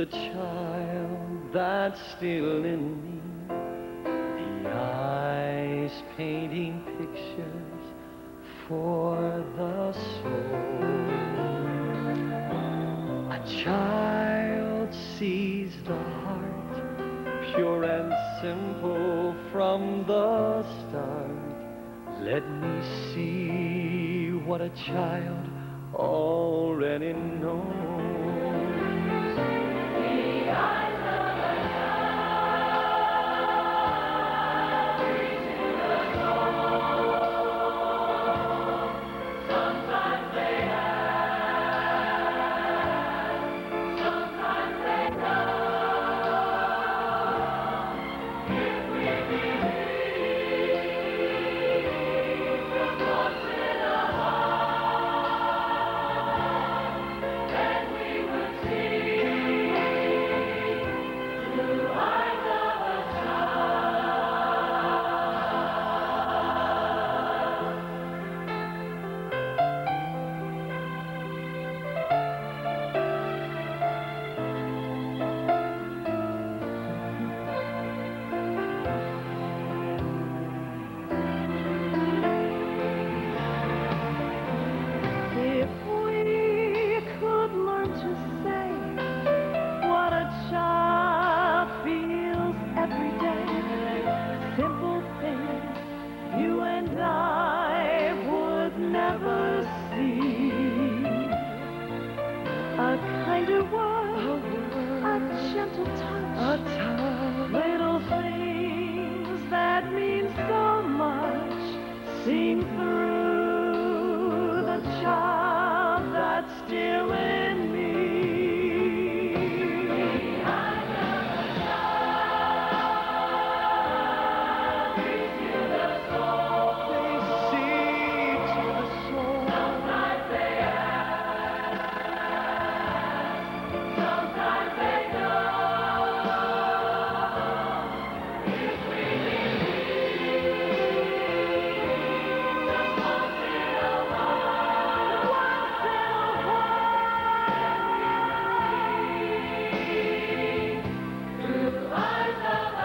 the child that's still in me. The eyes painting pictures for the soul. A child sees the heart, pure and simple from the start. Let me see what a child already knows. The eyes of a child reach to the soul. Sometimes they ask, sometimes they come. If we believe the thoughts in our heart, then we would see through eyes of a If we could learn to say what a child feels every day, simple things you and I would never see. A kinder word, a gentle touch, little things that mean so much, seen through the child that's still in me. The eyes of a child reach to the soul. They see to the soul. Sometimes they ask, sometimes they don't. If we believe just once in a while, once in a while, through eyes of a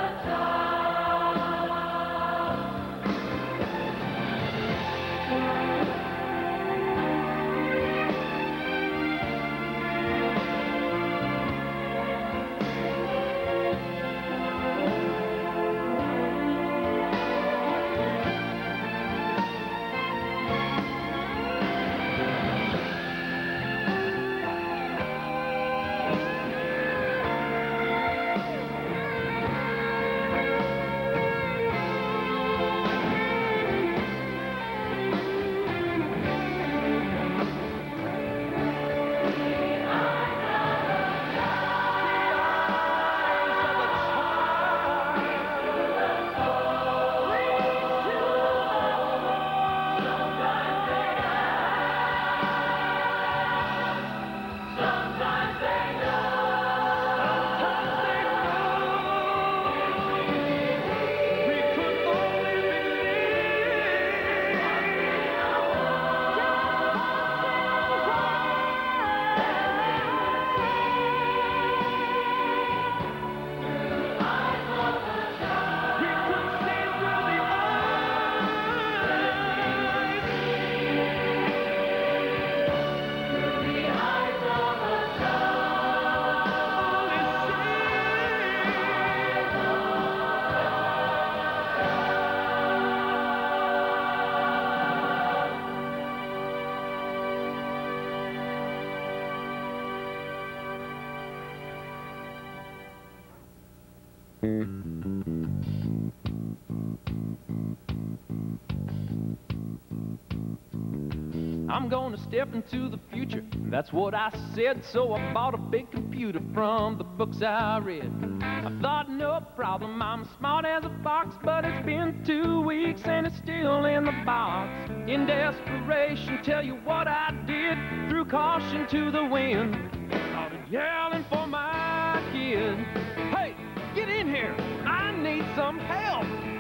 I'm gonna step into the future, that's what I said. So I bought a big computer from the books I read. I thought no problem, I'm smart as a fox, but it's been 2 weeks and it's still in the box. In desperation, tell you what I did, threw caution to the wind, started yelling for my kid. Hey, get in here, I need some help.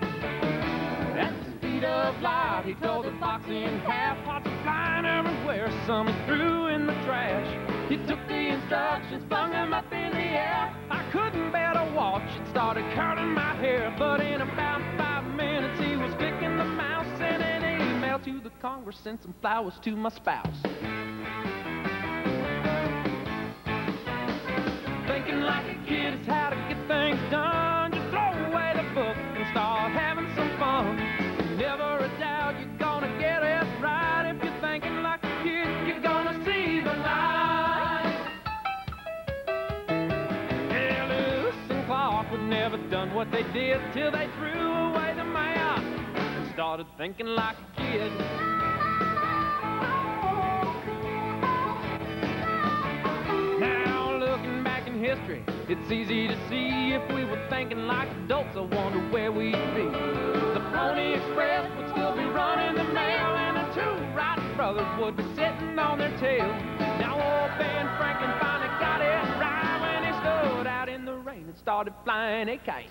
At the speed of light, he tore the box in half, parts are flying everywhere, some he threw in the trash. He took the instructions, flung them up in the air. started curling my hair. But in about 5 minutes he was kicking the mouse, sent an email to the Congress, sent some flowers to my spouse. Thinking like a kid is how to get things done. Just throw away the book and start having some fun. Never a doubt you're gonna get it right. If you're thinking like a kid, you're gonna see the light. Yeah, Lewis and Clark would never done what they did till they threw away the map and started thinking like a kid. Now looking back in history, it's easy to see if we were thinking like adults, I wonder where we'd be. The Pony Express would still be running the mail, and the two Wright brothers would be sitting on their tail. Now old Ben Franklin finally got it right when he stood out in the rain and started flying a kite.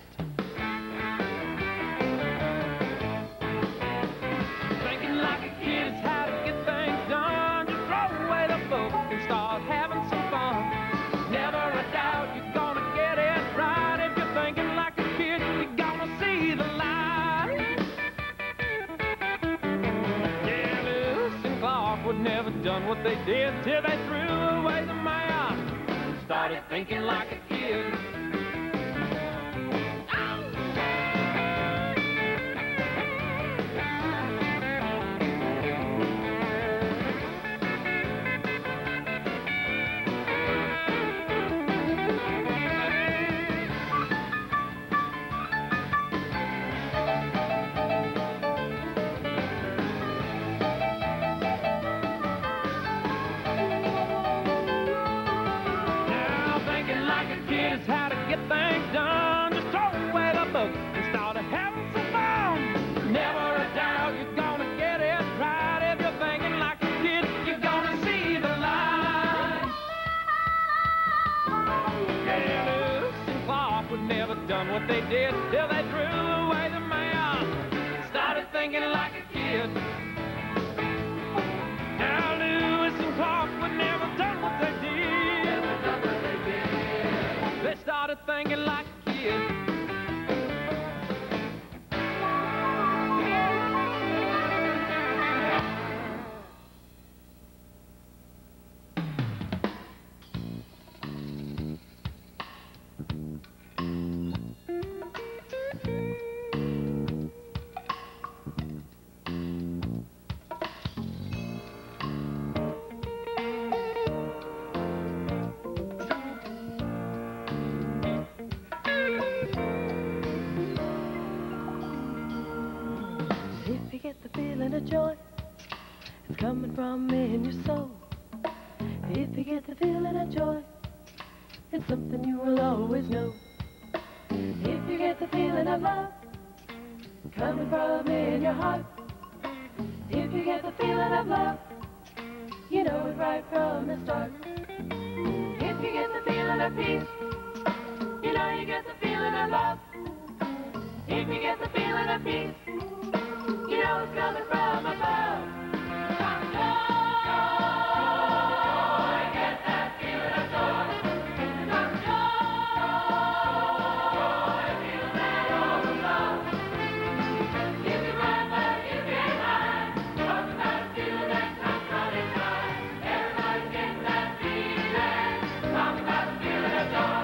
Thinking like a kid is how to get things done. Just throw away the book and start having some fun. Never a doubt you're gonna get it right. If you're thinking like a kid, you're gonna see the light. Yeah, Lewis and Clark would never done what they did till they threw away the map and started thinking like a kid. How to get things done. Just throw away the book and start having some fun. Never a doubt you're gonna get it right. If you're thinking like a kid, you're gonna see the light. Yeah, Lewis and Clark would never done what they did till they threw away the map and started thinking like a kid. Now Lewis and Clark would never done what they did. They started thinking like a kid. The joy is coming from in your soul. If you get the feeling of joy, it's something you will always know. If you get the feeling of love coming from in your heart, if you get the feeling of love, you know it right from the start. If you get the feeling of peace, you know you get the feeling of love. If you get the feeling of peace, you know it's coming from above. From joy, get that feeling of joy. From joy, feel that overflow. You can run, but you can't hide. Talk about a feeling that comes from inside. Everybody's getting that feeling. Talk about the feeling of joy.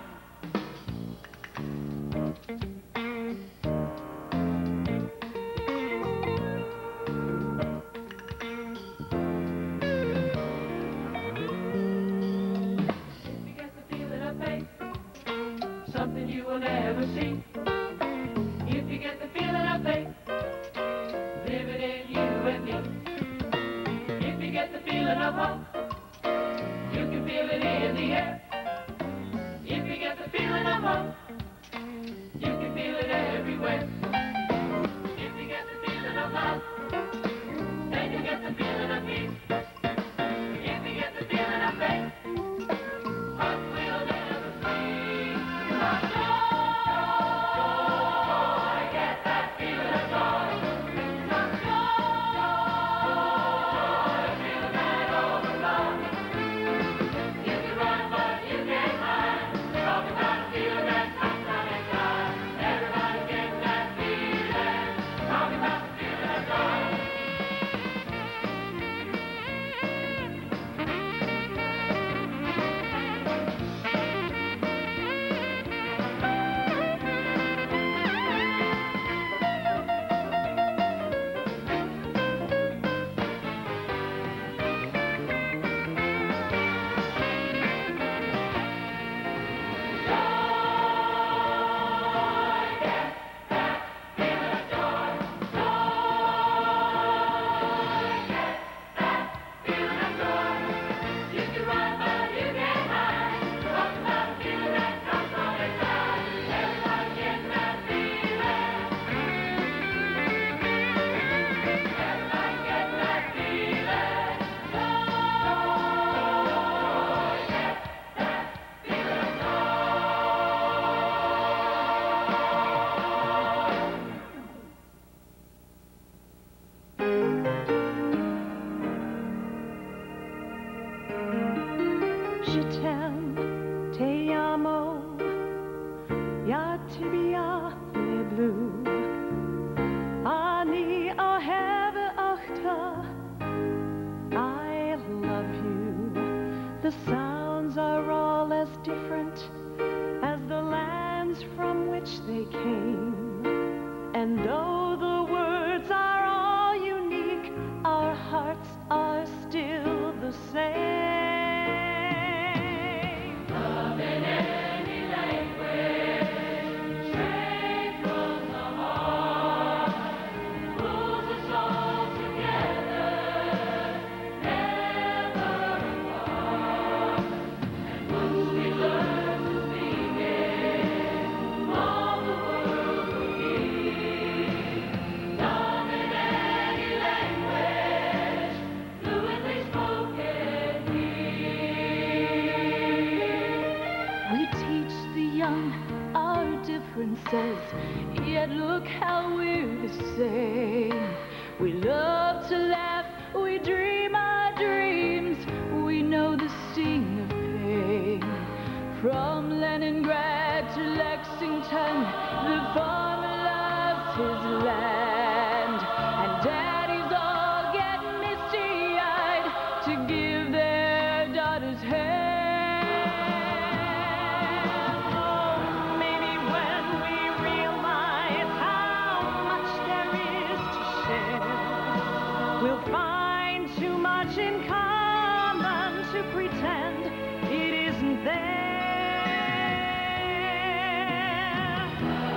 Something you will never see. If you get the feeling of faith, living in you and me. If you get the feeling of hope, you can feel it in the air. If you get the feeling of hope, you can feel it everywhere. If you get the feeling of love, then you get the feeling of peace. If you get the feeling of faith, hope will never cease. From joy, get that feeling of joy. From joy, feel that overflow. You can run, but you can't hide. Talk about a feeling that's tibia le blue. Ani o heve ochta. I love you. The sounds are all as different as the lands from which they came. And though the words are all unique, our hearts are still the same. Love in any language, straight from the heart, pulls us all together, never apart. And once we learn to speak it, all the world will hear. Love in any language, fluently spoken here. We teach the young our differences, yet look how we're the same. We love to laugh, we dream our dreams, we know the sting of pain. From Leningrad to Lexington, the farmer loves his land, and daddies all get misty-eyed to give their daughters hand. Oh, maybe when we realize how much there is to share, we'll find too much in common to pretend it isn't there.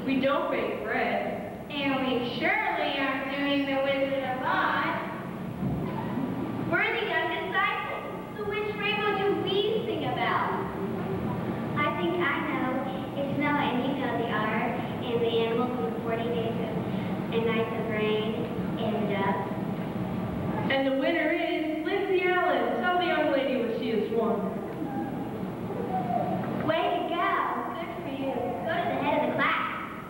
We don't bake bread. And we surely aren't doing the Wizard of Oz. We're the young disciples. So which rainbow do we sing about? I think I know. It's Noah, and you know the ark, and the animals in the 40 days and nights of rain, and the dove. And the winner is Lindsay Allen. Tell the young lady what she has won. Way to go. Good for you. Go to the head of the class.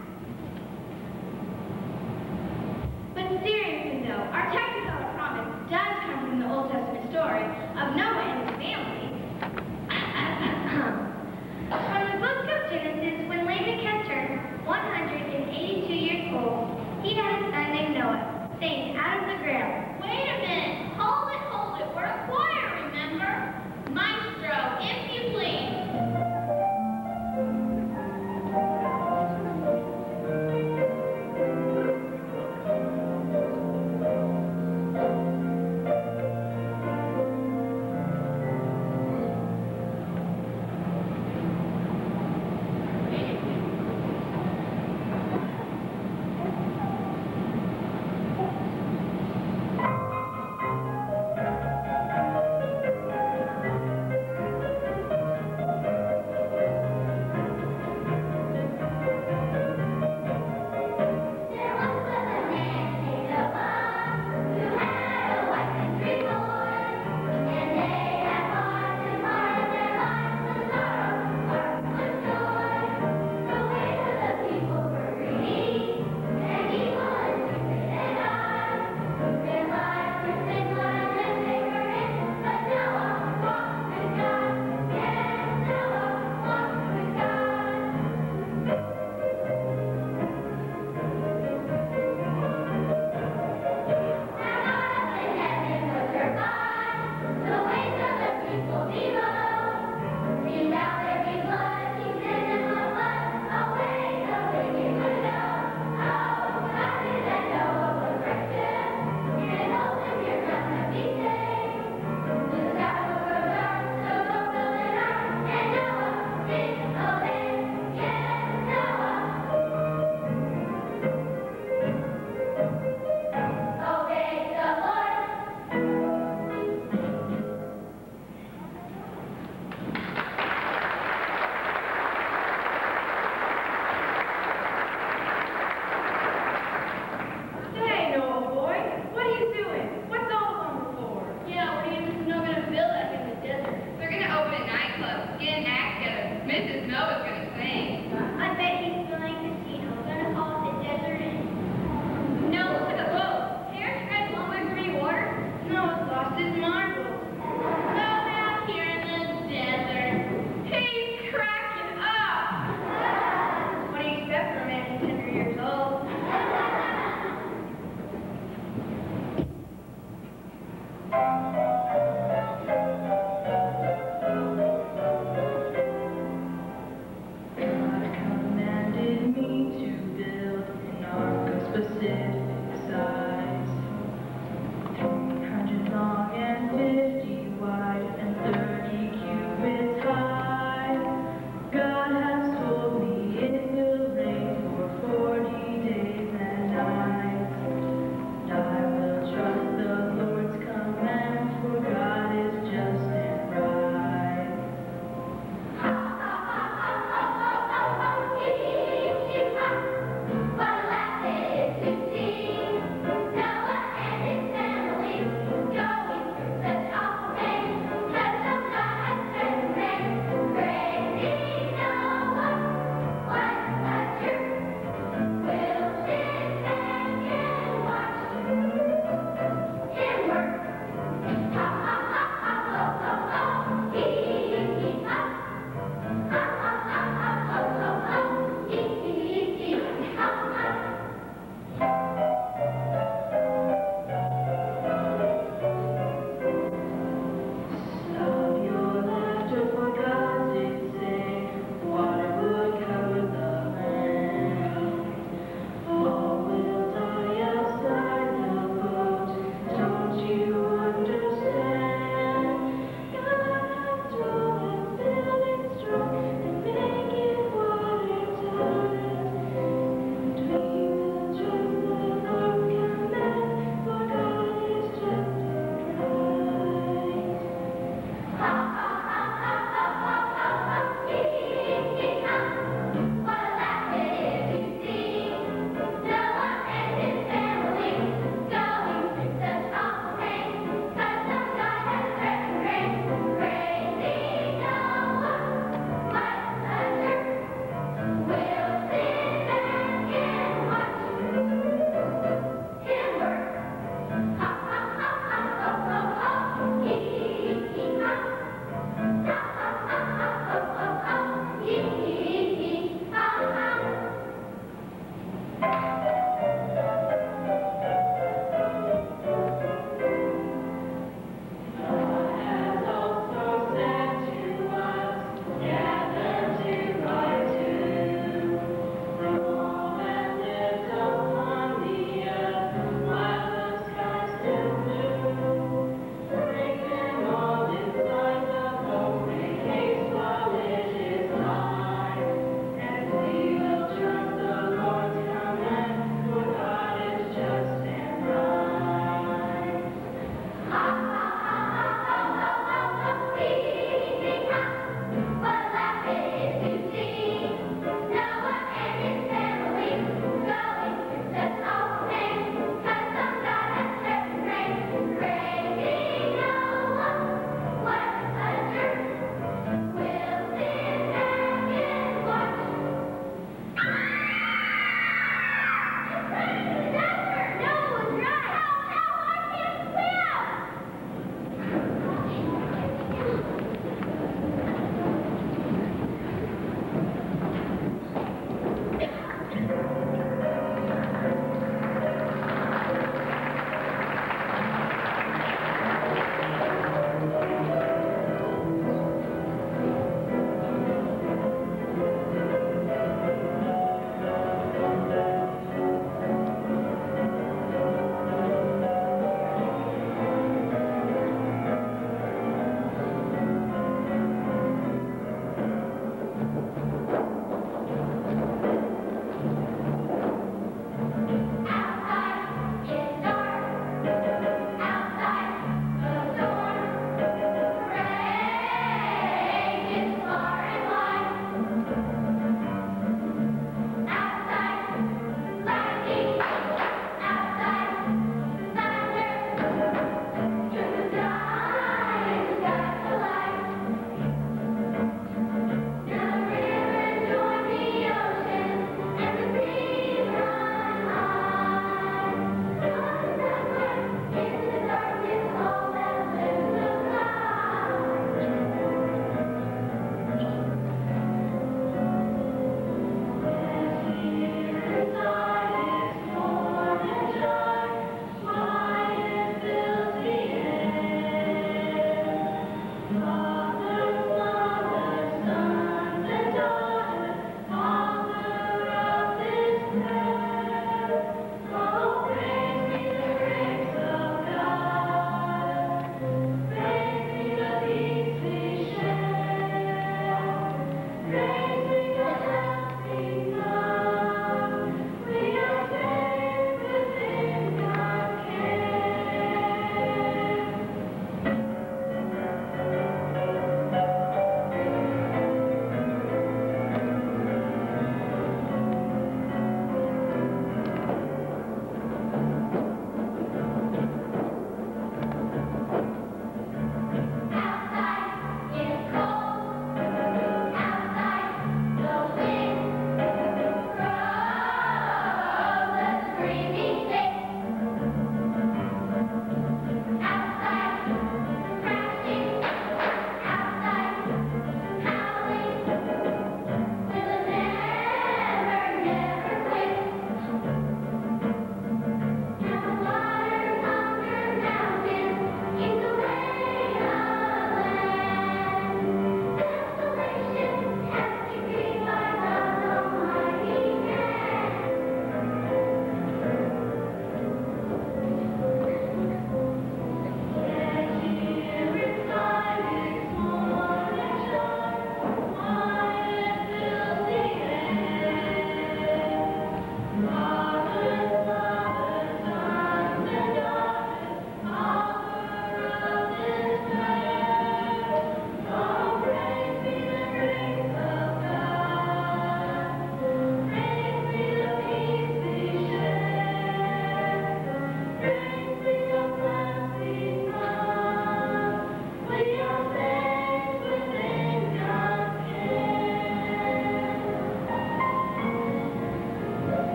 But seriously, though, our Technicolor promise does come from the Old Testament story of Noah and his family. From the book of Genesis, when Lamech had turned 182 years old, he had a son named Noah, saying out of the ground, "Wait a minute, hold it, we're a choir, remember? Maestro, if you please." God has told me it will rain for 40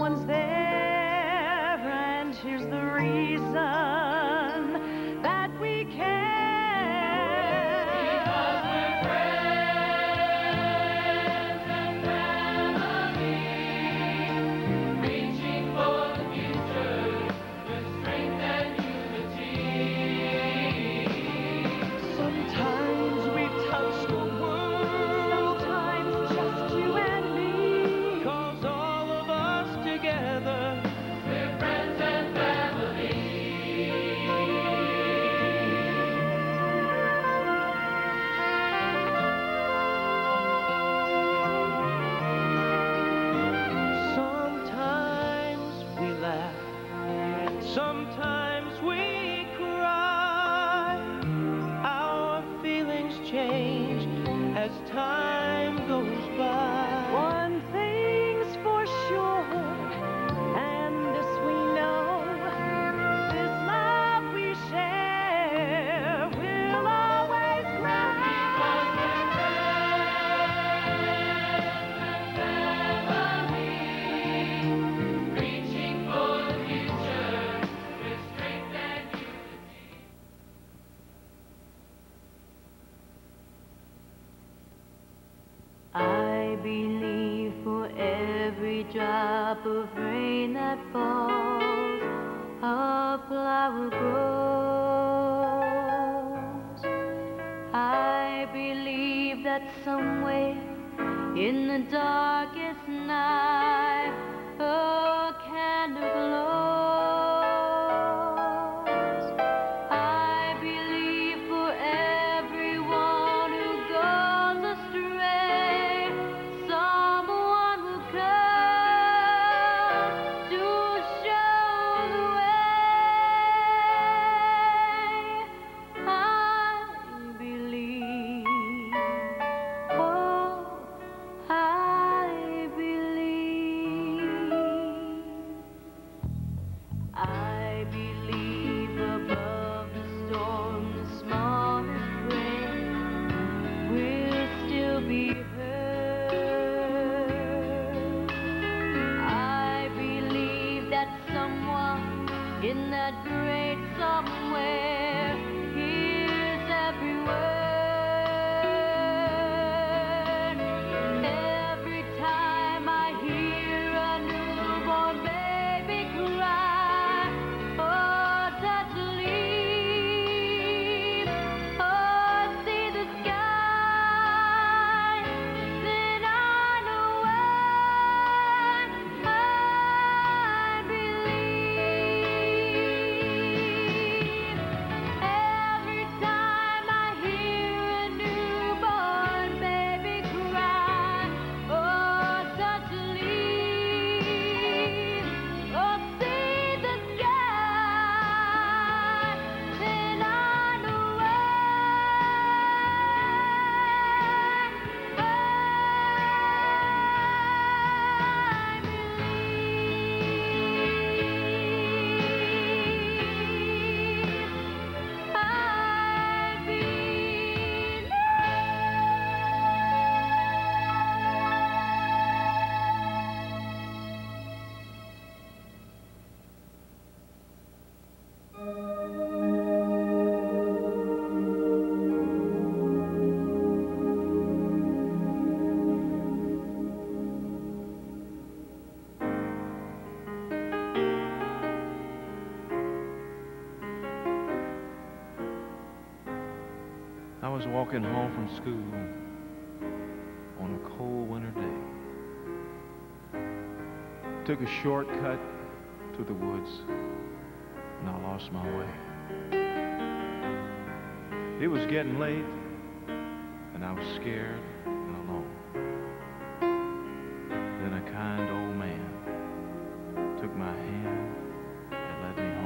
one's there, and here's the reason that we care. Because we're friends and family, reaching for the future with strength and unity. Sometimes we touch the world, sometimes just you and me. 'Cause all of us together, We're friends and family. sometimes we laugh, sometimes we cry. Our feelings change as time goes by. One thing's for sure, and this we know, this love we share will always grow. Because we're friends and family, reaching for the future with strength and unity. I believe for every drop of rain that falls, a flower grows. I believe that somewhere in the darkest night, a candle glows. I believe for everyone who goes astray, someone will come to show the way. I believe, oh, I believe. I believe above the storm, the smallest prayer will still be heard. I believe that someone in that great somewhere hears every word. Every time I hear a newborn baby cry, or touch a leaf, or see the sky, then I know I believe. Every time I hear a newborn baby cry, or touch a leaf, or see the sky, then I know I believe. I was walking home from school on a cold winter day. Took a shortcut to the woods, and I lost my way. It was getting late, and I was scared and alone. Then a kind old man took my hand and led me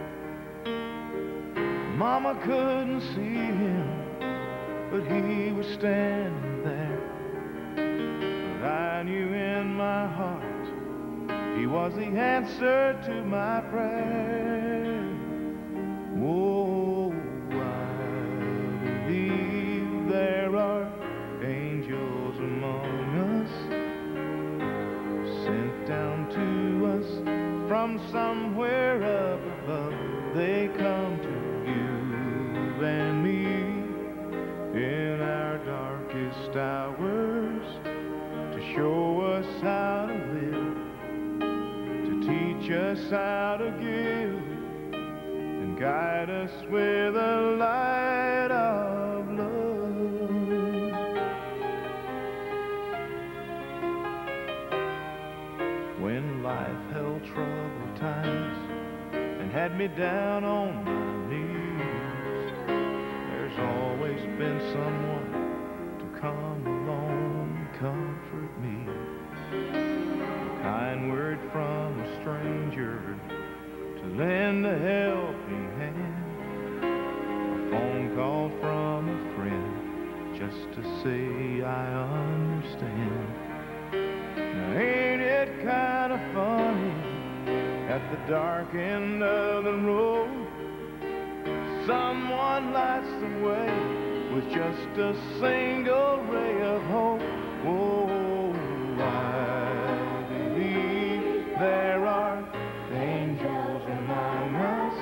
home. Mama couldn't see him, but he was standing there. But I knew in my heart he was the answer to my prayer. Oh, I believe there are angels among us, sent down to us from somewhere up above. They come to you and me in our darkest hours to show us how to live, to teach us how to give, and guide us with a light of love. When life held troubled times and had me down on my knees, there's always been someone to come along and comfort me. A kind word from a stranger to lend a helping hand, a phone call from a friend just to say I understand. Now ain't it kind of funny, at the dark end of the road, someone lights the way with just a single ray of hope. Oh, I believe there are angels among us,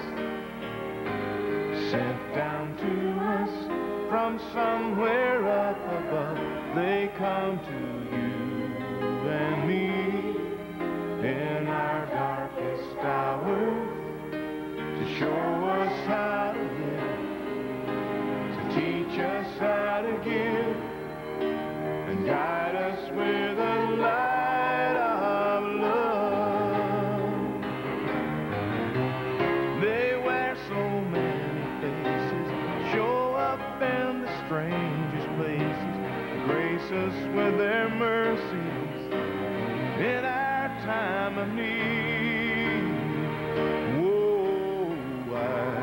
sent down to us from somewhere up above. They come to you and me in our darkest hours to show us how to live, to teach us how to give, and guide us with a light of love. They wear so many faces, show up in the strangest places, grace us with their mercies in our time of need. Whoa, I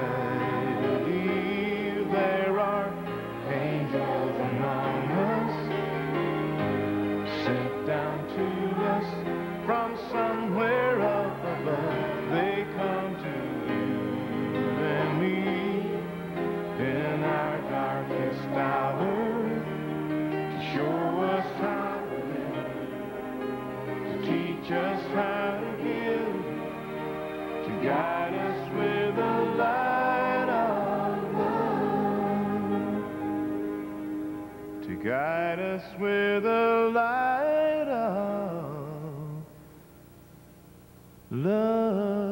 believe there are angels among us, sent down to us from somewhere up above. They come to you and me in our darkest hour to show us how to live, to teach us how to give, to guide us with a light of love, to guide us with a light of love.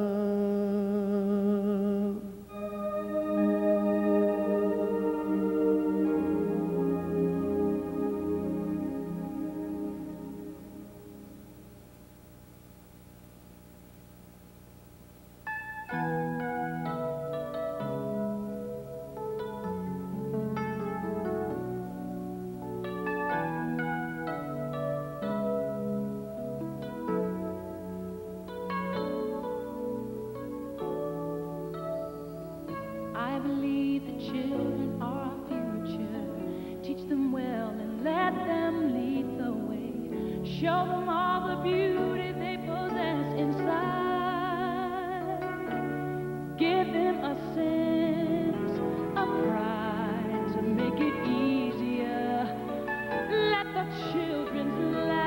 I believe the children are our future. Teach them well and let them lead the way. Show them all the beauty they possess inside. Give them a sense of pride to make it easier. Let the children's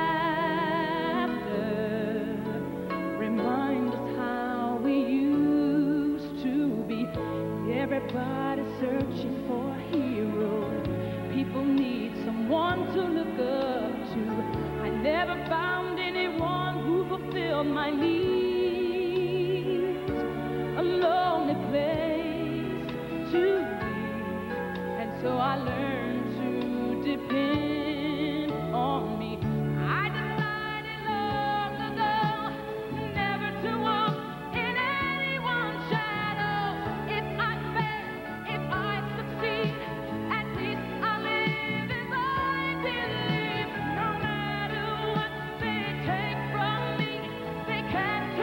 laughter remind us how we used to be. Everybody's searching for a hero. People need someone to look up to. I never found anyone who fulfilled my needs. A lonely place to be. And so I learned to depend on me. I decided long ago never to walk in anyone's shadow. If I fail, if I succeed, at least I live as I believe. No matter what they take from me, they can't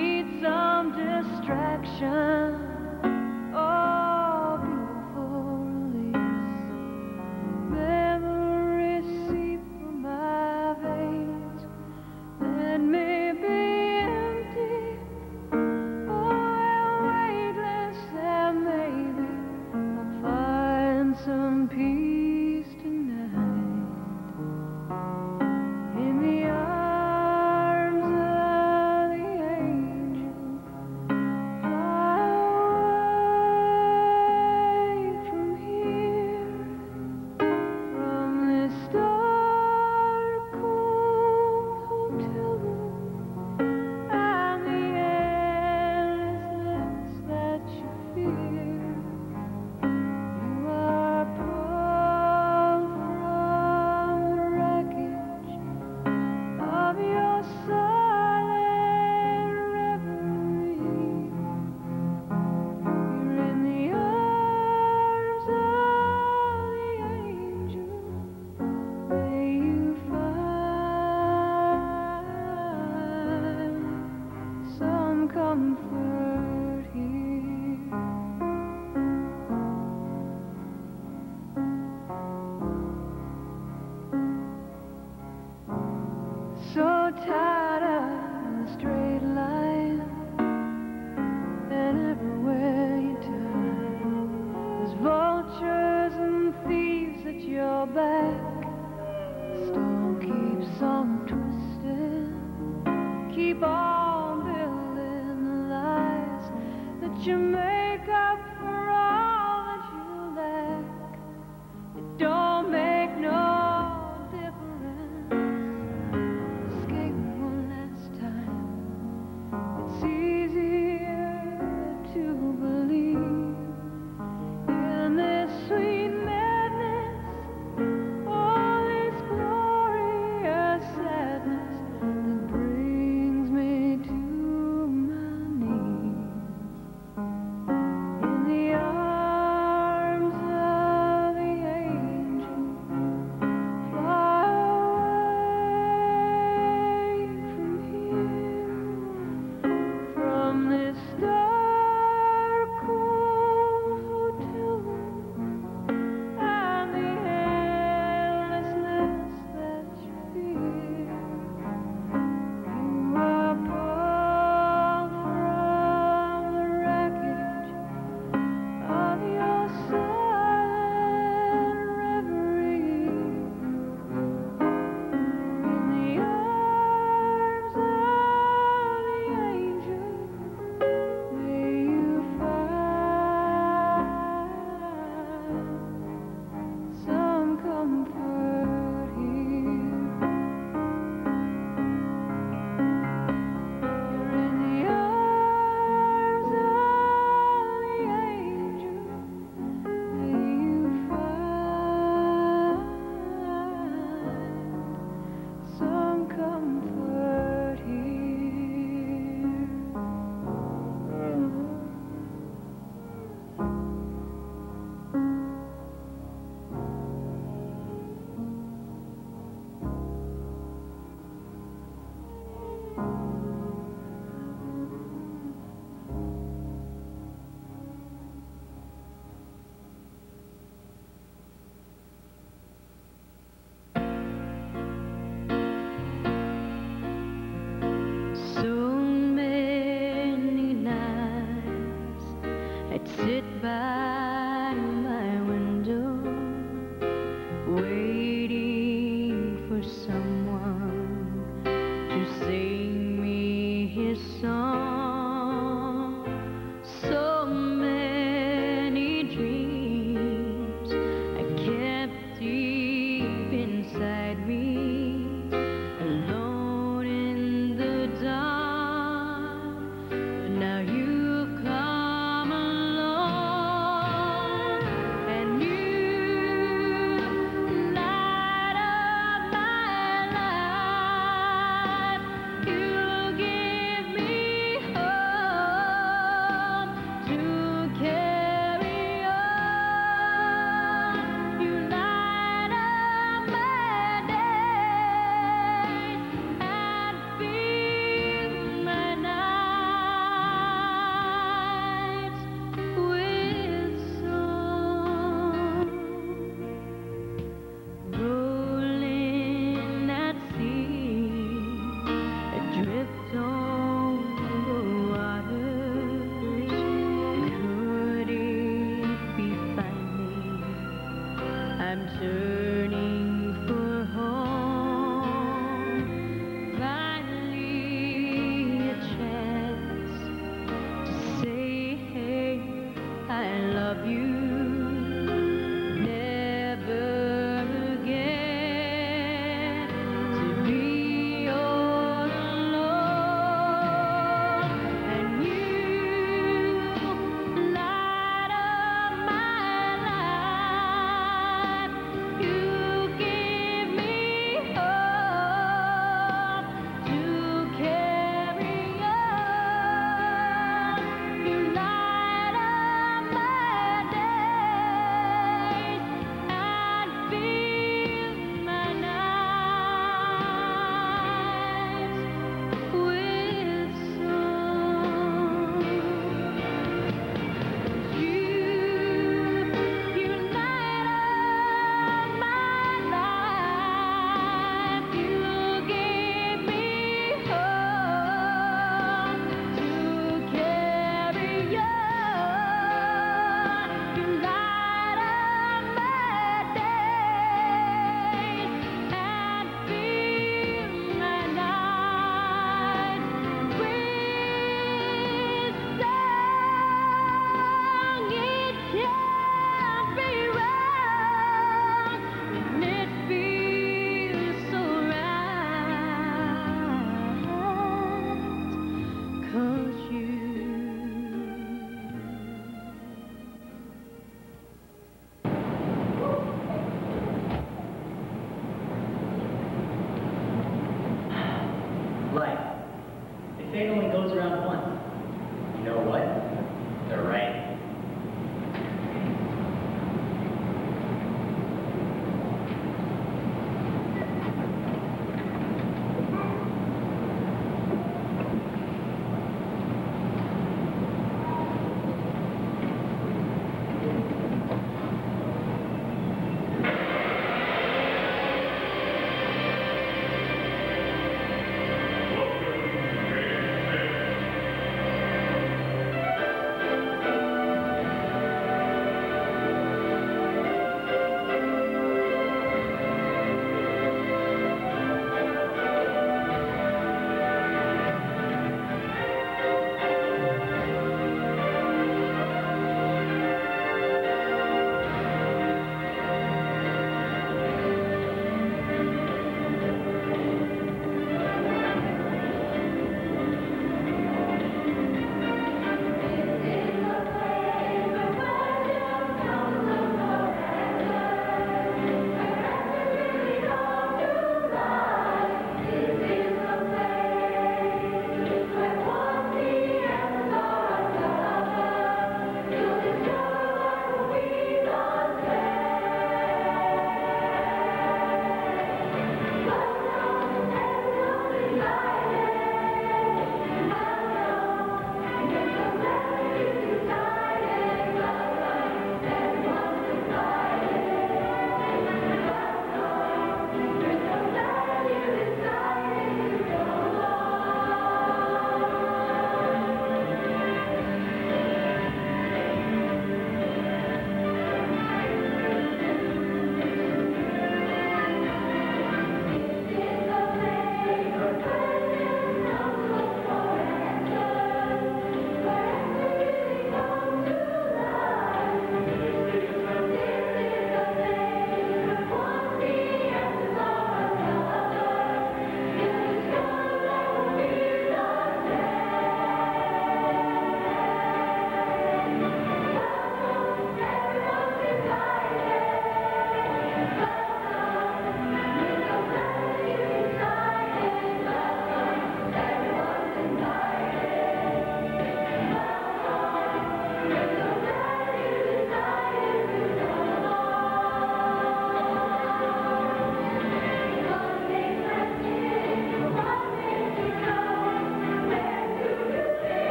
need some distraction. Oh, beautiful release. Memories seep from my veins. Let me be empty. Oh, weightless, and maybe I'll find some peace tonight. In the arms of the angel, fly away from here, from this dark, cold hotel room, and the endlessness that you fear. You are pulled from the wreckage of your silent reverie. You're in the arms of the angel. May you find some comfort here. So tired of the straight line, and everywhere you turn, there's vultures and thieves at your back. The storm keeps on twisting, keep on building the light.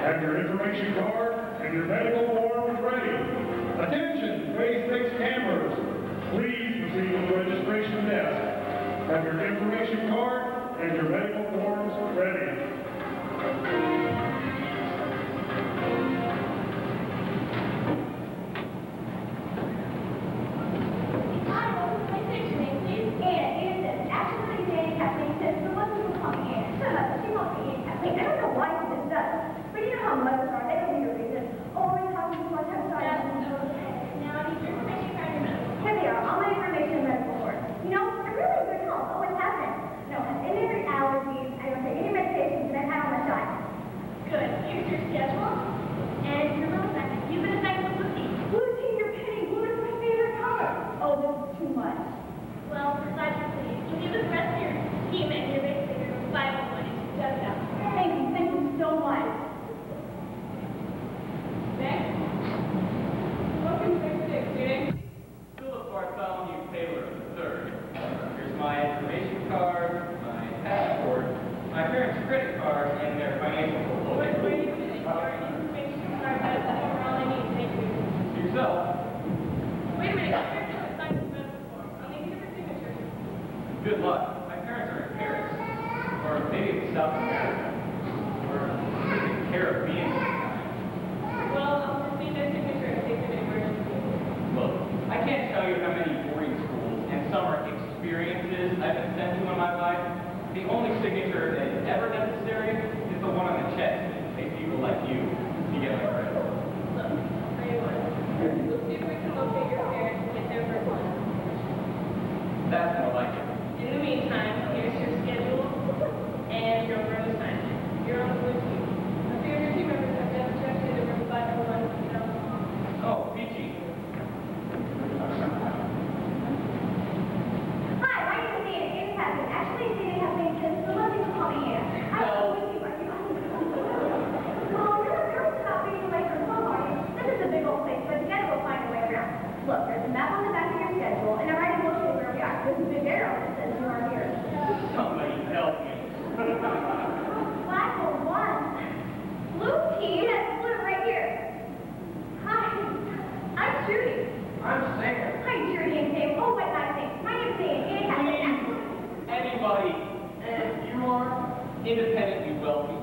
Have your information card and your medical forms ready. Attention, phase 6 cameras. Please proceed to the registration desk. Have your information card and your medical forms ready. Good luck. My parents are in Paris. Or maybe it's South America. Or even the Caribbean. Well, I'll just need their signature in case of an emergency. Look, I can't tell you how many boarding schools and summer experiences I've been sent to in my life. The only signature that is ever necessary is the one on the chest that takes people like you to get my credit. Look, I'll tell you what. We'll see if we can locate your parents and get their first one. That's more like it. In the meantime, here's your schedule and your room assignment. You're on the blue team. A few of your team members have been checked into room 501. Oh, Peachy. Hi, my name is Dana. It's Kathleen. Actually, it's Dana Kathleen because the most people call me Anna. Well, you're nervous about being away from home, are you? This is a big old place, but together we'll find a way around. Look, there's a map on the back of your schedule, and I'm writing located where we are. There's a big arrow that says you are here. Somebody help me. 501. Blue team, that's blue right here. Hi, I'm Judy. I'm Sam. Hi, Judy and Sam. Oh, wait, not Sam. My name's Dan. Dan Kathleen. Anybody, and you are independently wealthy.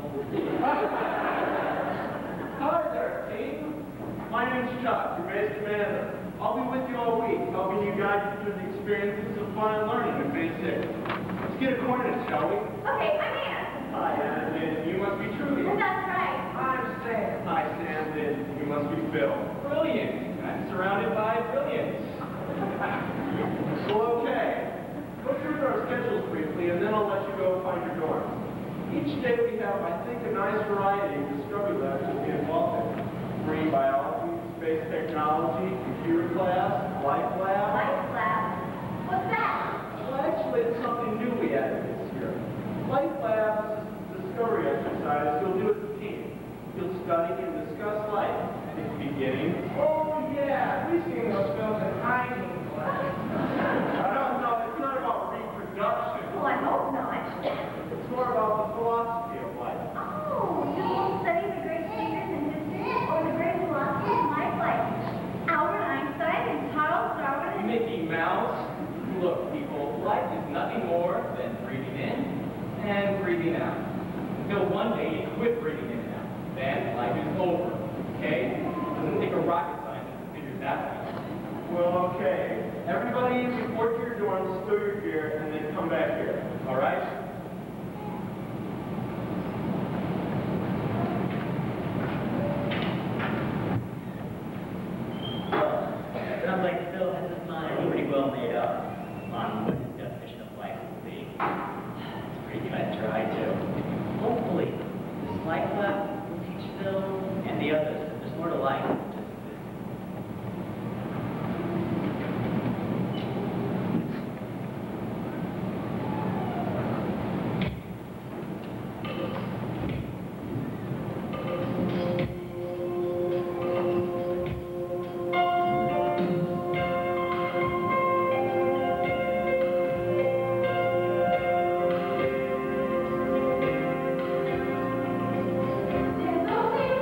Hi there, team. My name's Chuck, your base commander. I'll be with you all week, helping you guide through the experiences of fun and learning in Phase 6. Let's get acquainted, shall we? Okay, I'm Anna. Hi, Anna. Then you must be Trudy. That's right. I'm Sam. Hi, Sam. Then you must be Phil. Brilliant. I'm surrounded by brilliance. So, okay. Go through our schedules briefly, and then I'll let you go find your dorm. Each day we have, I think, a nice variety of discovery labs to be involved in. Marine biology, space technology, computer class, life lab. Life lab. What's that? Well, actually, it's something new we added this year. Life lab is a discovery exercise you'll do as a team. You'll study and discuss life. Its beginning. Oh, yeah, we've seen those films in hygiene class. No, it's not about reproduction. Well, I hope not. It's more about the philosophy of life. Oh, you will study the great figures in history or the great philosophers in life like Albert Einstein and Charles Darwin and... Mickey Mouse. Look, people, life is nothing more than breathing in and breathing out. Until one day you quit breathing in and out. Then life is over. Okay? Doesn't take a rocket scientist to figure that out. Well, okay. Everybody report to your dorms, stow your gear, and then come back here. All right? Sounds like Phil has his mind pretty well made up on what his definition of life will be. It's pretty cut and dry, too. Hopefully, this life lab will teach Phil and the others that there's more to life than just existing. There's only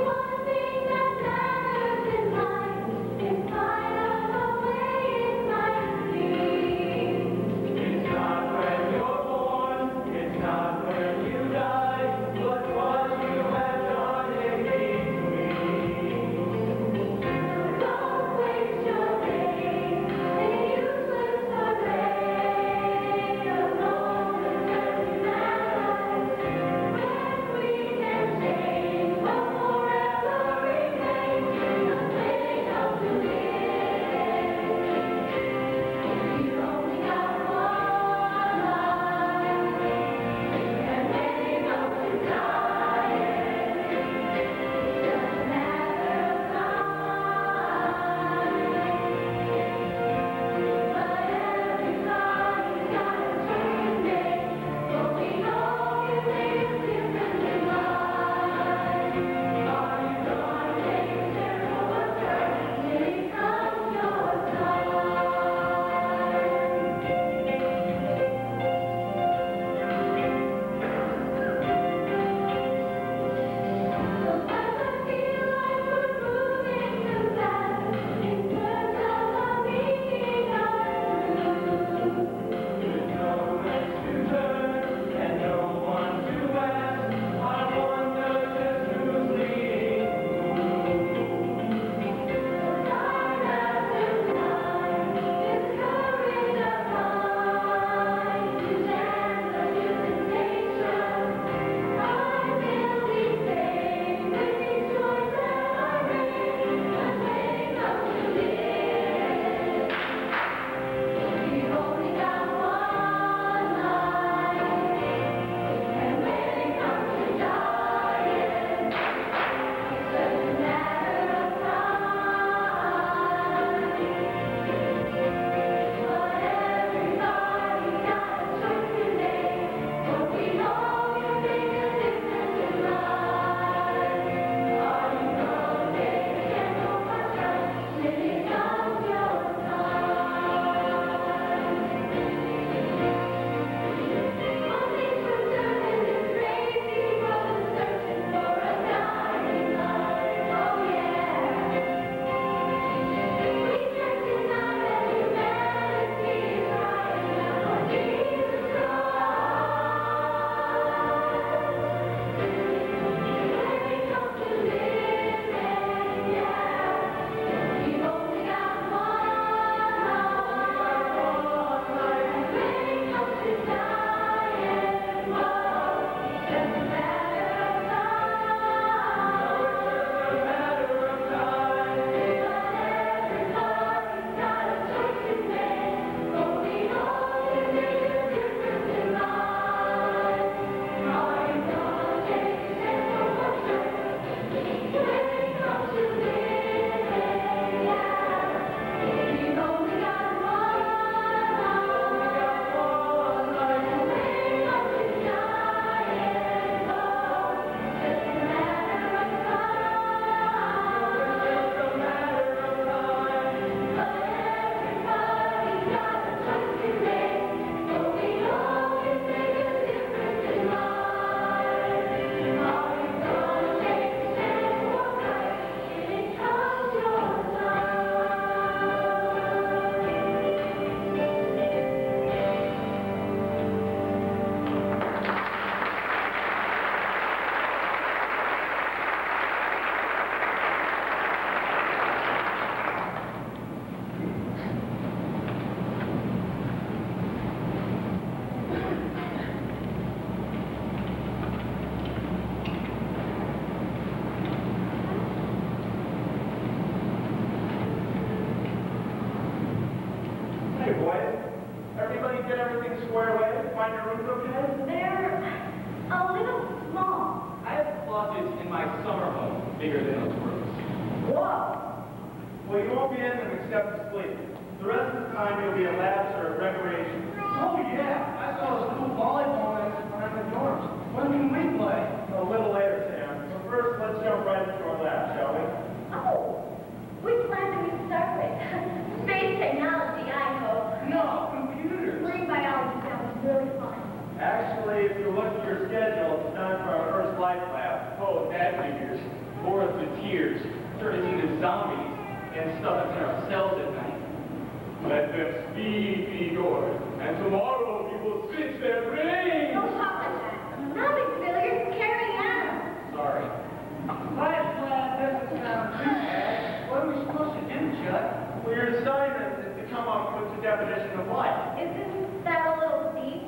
squared away? Find your rooms okay? They're a little small. I have closets in my summer home bigger than those rooms. Whoa. Well, you won't be in them except to sleep. The rest of the time you'll be at labs or recreation. Oh, yeah. I saw those cool volleyball nets behind the dorms. When can we play? A little later, Sam. But first, let's jump right into our lab, shall we? Oh, which plan do we start with? Space technology, I hope. No, computers. Marine biology sounds really fun. Actually, if you look at your schedule, it's time for our first life lab. Oh, that figures. More of the tears, turning into zombies and stuff that's in our cells at night. Let them speed be yours, and tomorrow you will stitch their brains. Don't talk like that. Nothing, Phil. You're carrying animals. Sorry. Life lab doesn't sound too bad. What are we supposed to do, Chuck? Well, your assignment is to come up with the definition of life. Isn't that a little deep?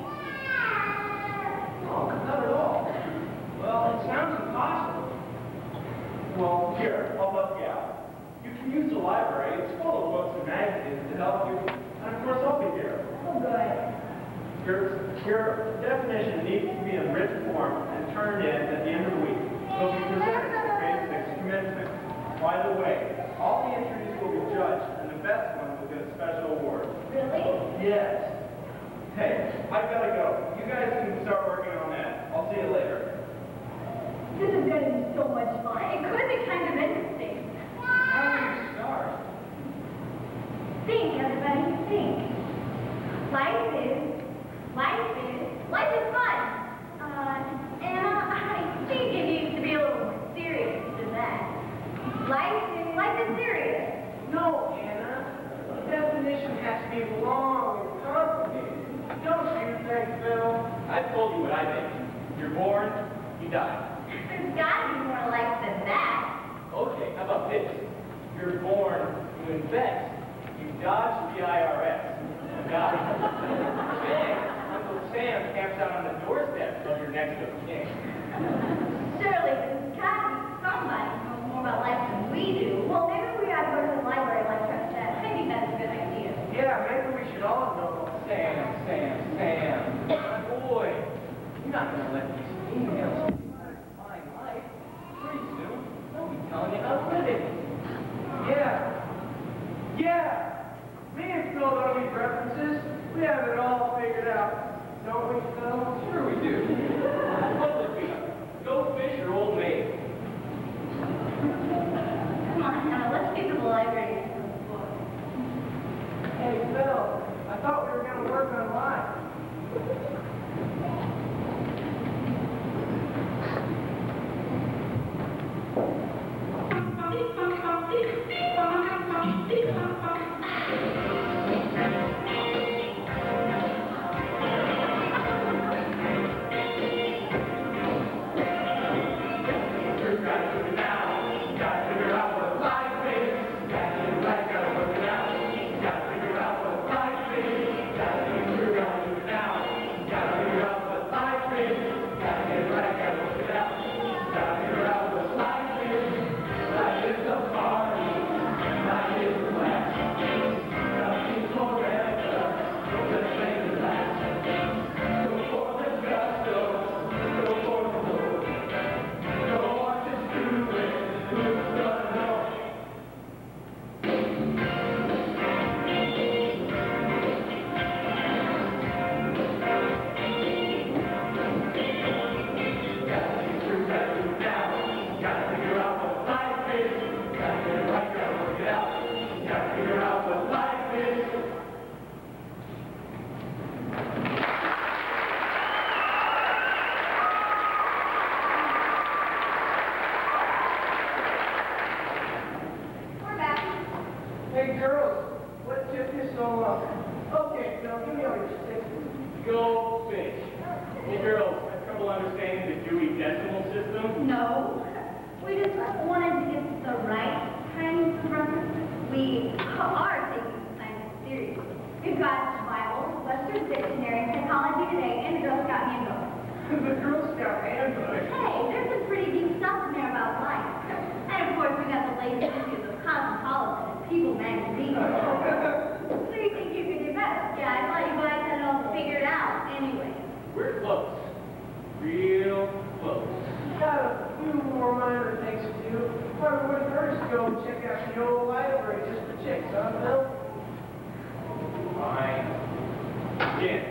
Oh, not at all. Well, it sounds impossible. Well, here, I'll help you out. You can use the library. It's full of books and magazines to help you. And of course, I'll be here. Oh, good. Your definition needs to be in written form and turned in at the end of the week. It'll be presented at grade 6 commencement. By the way, all the entries will be judged, and the best one will get a special award. Really? Yes. Hey, I've got to go. You guys can start working on that. I'll see you later. This is going to be so much fun. It could be kind of interesting. How do you start? Think, everybody, think. Life is fun. Anna, I think it needs to be a little more serious than that. Life is serious. No, Anna. The definition has to be long and complicated. Don't you think, Phil? I've told you what I think. You're born, you die. There's got to be more life than that. Okay, how about this? You're born, you invest, you dodge the IRS. Got it? Then, Uncle Sam camps out on the doorstep of your next of kin. Surely there's got to be somebody who knows more about life than we do. Well, maybe we ought to go to the library like Chuck said. I think that's a good idea. Yeah, maybe we should all know Sam. Boy, you're not going to let these females find life. Pretty soon, they'll be telling you how to live it. Yeah. Me and Phil don't need references. We have it all figured out. Don't we, Phil? Sure we do. What would we? Go fish or Old Maid? Come on, now, let's get to the library and some books. Hey, Phil, I thought we were going to work on life. Hey, girls, what took you so long? Okay, Phil, give me all your sticks. Go fish. Hey, girls, have trouble understanding the Dewey Decimal System? No. We just wanted to get the right kind of references. We are taking science seriously. We've got the Bible, Webster's Dictionary, Psychology Today, and the Girl Scout Handbook. The Girl Scout Handbook? Hey, there's some pretty deep stuff in there about life. And of course, we got the latest issues of Cosmopolitan and People magazine. What do you think you could do better? Yeah, I thought you guys had it all figured out. We're close. Real close. Got a few more minor things to do. Probably would first go check out the old library just for chicks, huh, Bill? Fine. Again.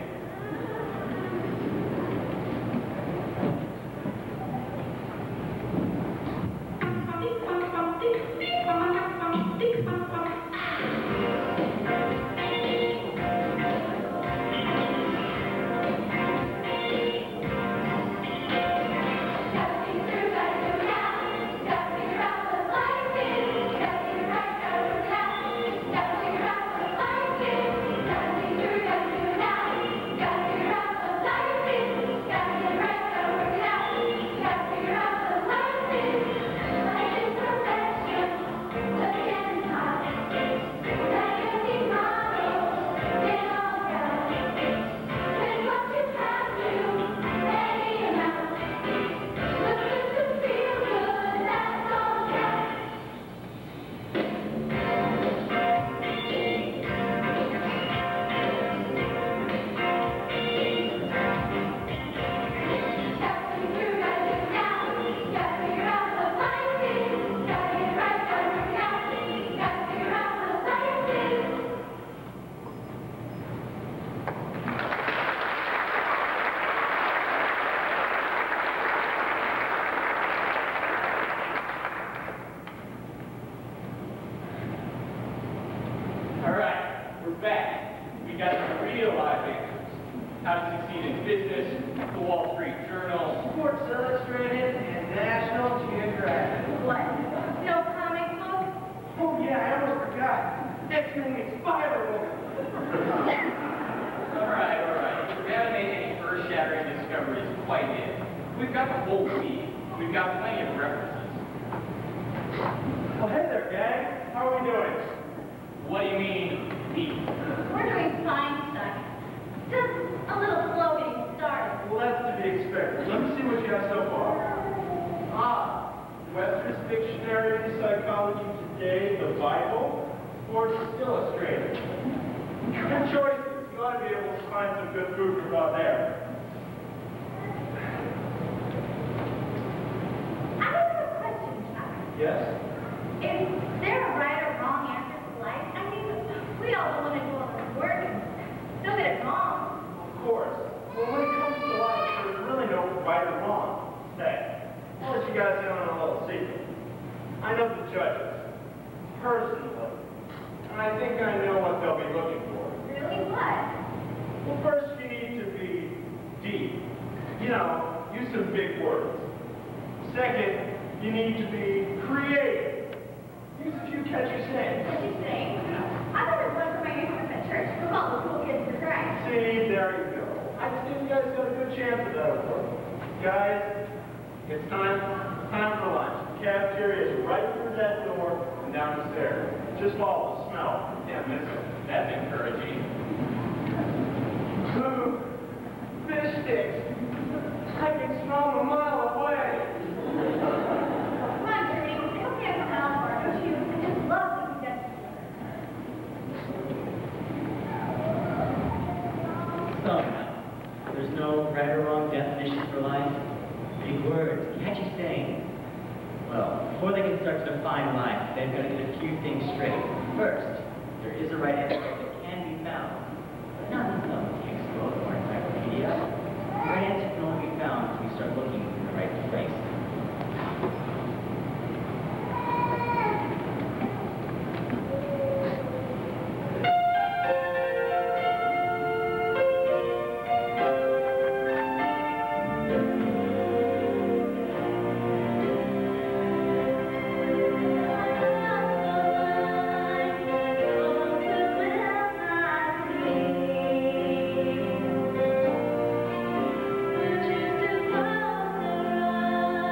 Just to follow the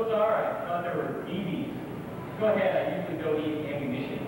sorry. I thought there were BBs. Go ahead. I usually go eat ammunition.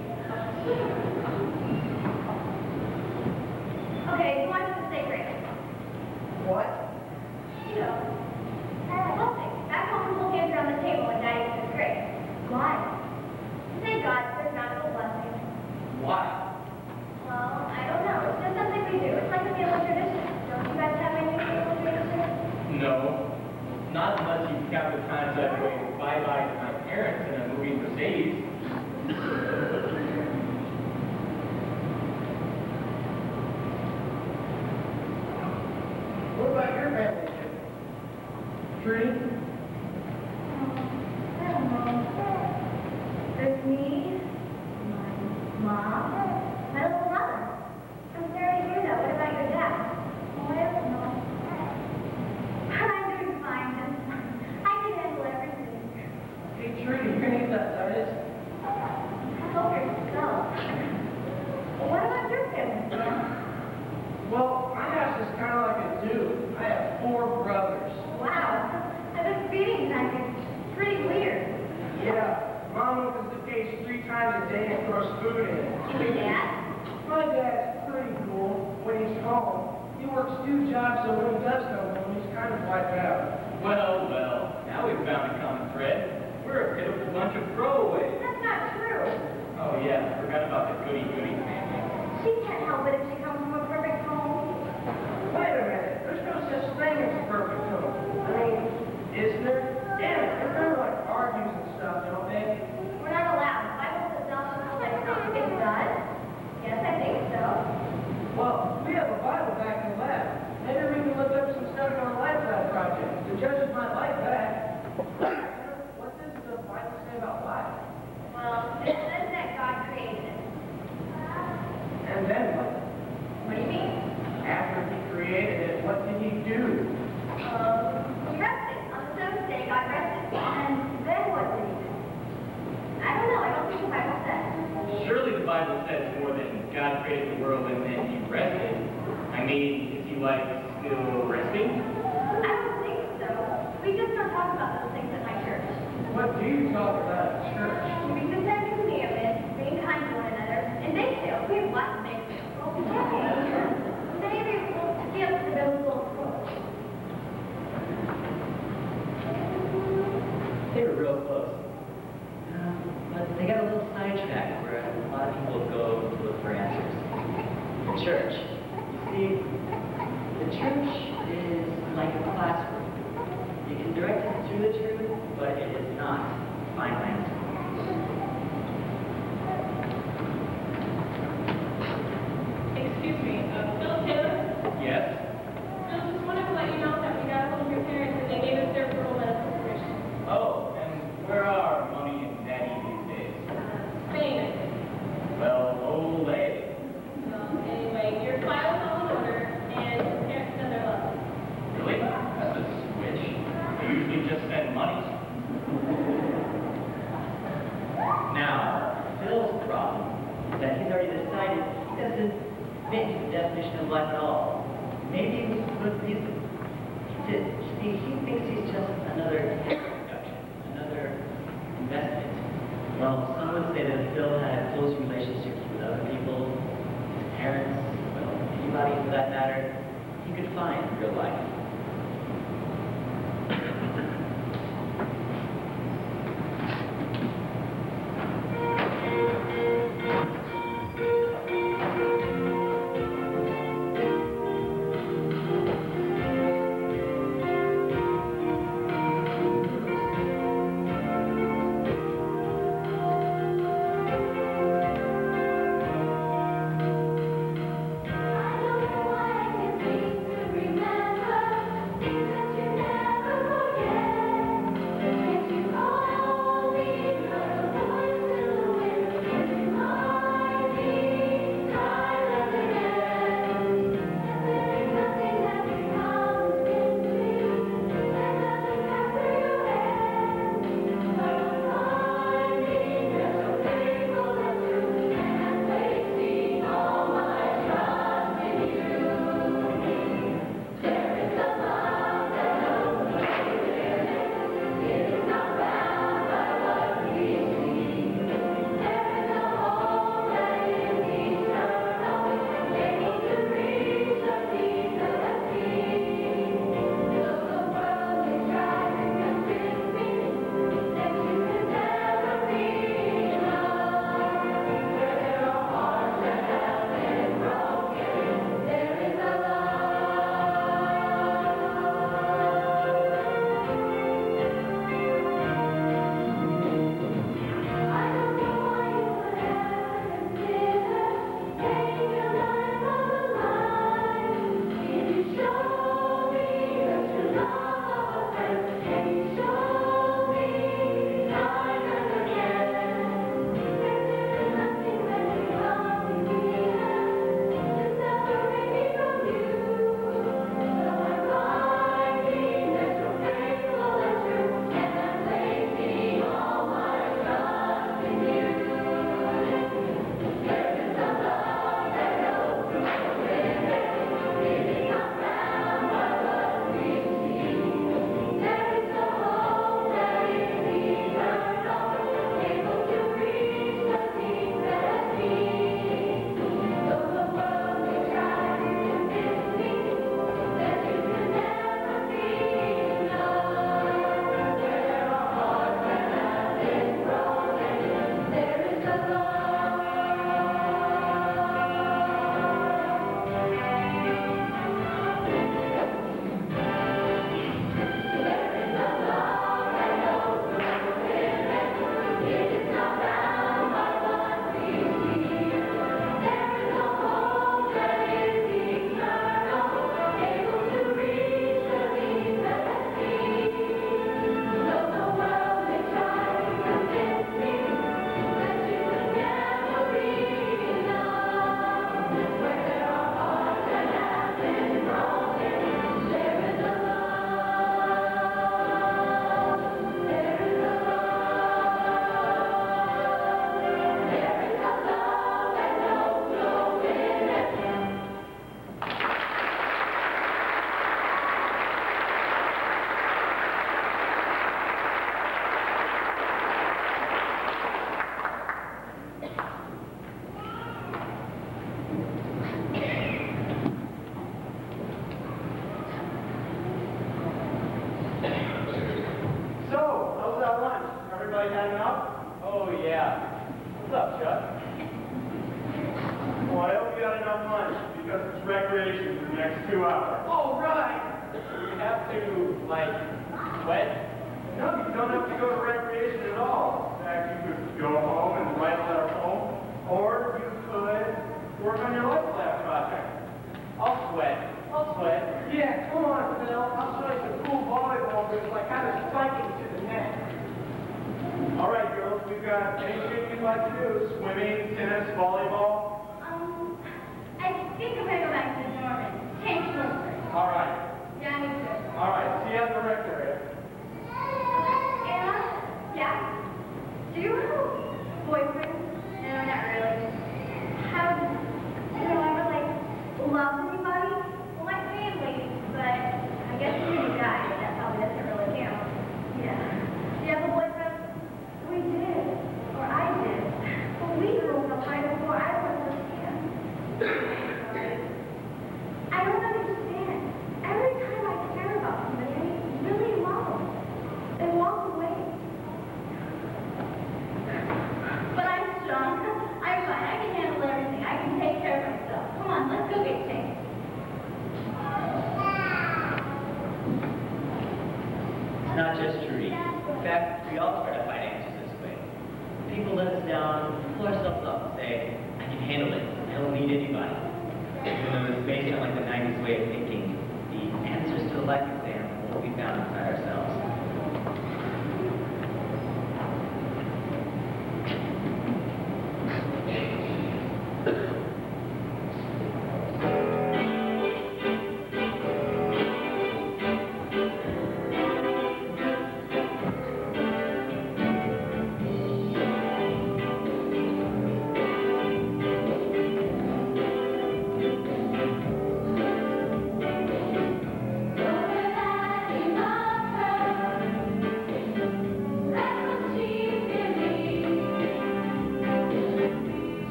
Okay, who wants to say grace? What? You know. Nothing. Back home, we'll hands around the table and Daddy says grace. Why? Thank God for his bountiful blessing. Why? Well, I don't know. It's just something we do. It's like a family tradition. Don't you guys have any family traditions? No. Not unless you count the times I've waved bye-bye to my parents in a moving Mercedes. What about your family? Trudy? I don't know. There's me, my mom, my little brother. I'm sorry to hear that. What about your dad? Oh, I don't know. I'm doing fine. Just I can handle everything. Hey, Trudy, you're gonna eat that artist? Help yourself. What about your family? Well, my house is kind of like a zoo. I have 4 brothers. Wow. I've been feeding time. It's pretty weird. Yeah, Mom opens the case 3 times a day and throws food in it. Your dad? My dad's pretty cool when he's home. He works 2 jobs, so when he does come home, he's kind of wiped out. Well, now we've found a common thread. We're a pitiful bunch of throwaways. That's not true. Oh yeah, forgot about the goody-goody family. She can't help it if she comes from a perfect home. Wait a minute, there's no such thing as a perfect home. I mean, isn't there? Damn it, they're kind of like argues and stuff, don't they? We're not allowed. The Bible says thou shalt not like not. It does? Yes, I think so. Well, we have a Bible back in the lab. Maybe we can look up some stuff on the Life Lab project. The judges might like that. What does the Bible say about life? Well, it says that God created it. And then what? What do you mean? After he created it, what did he do? He rested. On the 7th day, God rested. And then what did he do? I don't know. I don't think the Bible says. Surely the Bible says more than God created the world and then he rested. I mean, is he like still resting? I don't think so. We just don't talk about those things at my church. What do you talk about at church? We just have commandments, being kind to one another, and bake sales. We have lots of bake sales. Well, we can't be here. Many of you will skip the biblical approach. They were real close. But they got a little sidetracked where a lot of people go to look for answers. The church. You see, the church is like a classroom. You can direct it through the truth, but it is not final answer. Excuse me, Phil Taylor? Yes? Phil, just wanted to let you know that we got a hold of your parents and they gave us their rural medical permission. Oh, and where are Mommy and Daddy these days? Spain, I think. Well, ole. Anyway, your file's all in order and your parents send their love. Really? That's a switch. They usually just send money. Now, Phil's problem is that he's already decided he doesn't fit the definition of life at all. Maybe he thinks he's just another production, another investment. Well, some would say that Phil had close relationships with other people, his parents, well, anybody for that matter, he could find in real life. I don't know why I can seem to remember things that you never forget. everybody had enough? Oh, yeah. What's up, Chuck? Well, I hope you got enough lunch, because it's recreation for the next 2 hours. Oh, right. We have to, like, sweat? No, you don't have to go to recreation at all. In fact, you could go home and write a letter home, or you could work on your life lab project. I'll sweat. Yeah, come on, Phil. I'll show you some cool volleyball moves, like how to spike it to the net. All right, girls, we've got anything you'd like to do. Swimming, tennis, volleyball. I think I'm gonna go back to Norman. Change clothes. All right. Yeah, me too. All right, see you at the rec area. Anna? Yeah? Do you have a boyfriend? No, not really. Have you ever, like, loved anybody? Well, my family, but I guess you died, but that probably doesn't really count. Yeah. Do you have a boyfriend? We did. Or I did. Well, we broke up right before I was with him. I don't understand. Every time I care about somebody, I really love them. They walk away. But I'm strong. I'm fine. I can handle everything. I can take care of myself. Come on, let's go get changed. It's not just Trudy. In fact, we all try to find answers this way. People let us down, pull ourselves up and say, I can handle it. I don't need anybody. Even though it's based on like the 90s way of thinking, the answers to the life exam are what we found inside ourselves.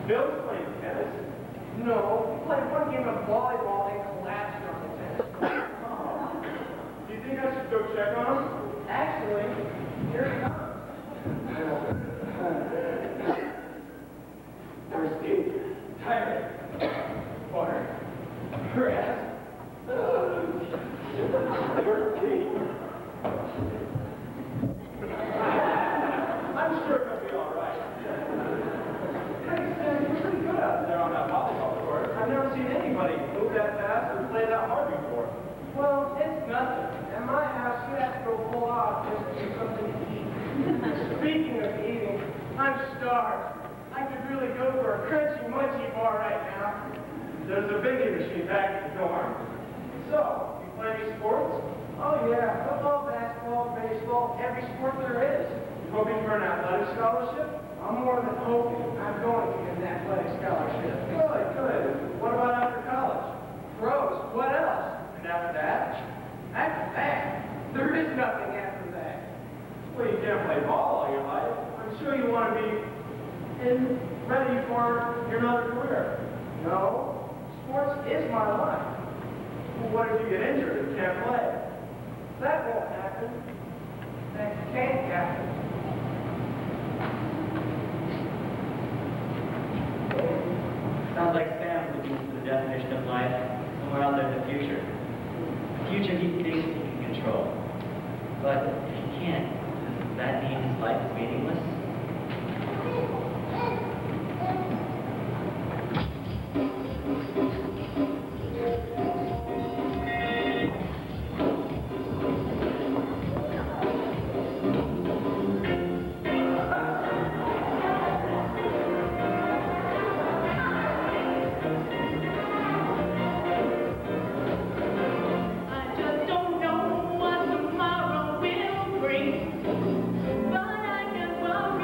Bill's playing tennis. No, he played one game of volleyball and collapsed on the tennis court. Do you think I should go check on him? Actually, here he comes. Thirsty, tired, water, grass, thirsty. I'm sure it'll be all right. Hey, Sam, you're pretty good out They're on that volleyball court. I've never seen anybody move that fast or play that hard before. Well, it's nothing. At my house, you have to go pull off just to get something to eat. Speaking of eating, I'm starved. I could really go for a crunchy munchy bar right now. There's a vending machine back in the dorm. So, you play any sports? Oh yeah, football, basketball, baseball, every sport there is. You hoping for an athletic scholarship? I'm more than hoping I'm going to get an athletic scholarship. Good, good. What about after college? Pros, what else? And after that? After that, there is nothing after that. Well, you can't play ball all your life. I'm sure you want to be ready for your another career. No, sports is my life. Well, what if you get injured and can't play? That won't happen. That can't happen. Sounds like Sam's looking for the definition of life somewhere out there in the future. The future he thinks he can control. But if he can't, does that mean his life is meaningless? I just don't know what tomorrow will bring, but I can run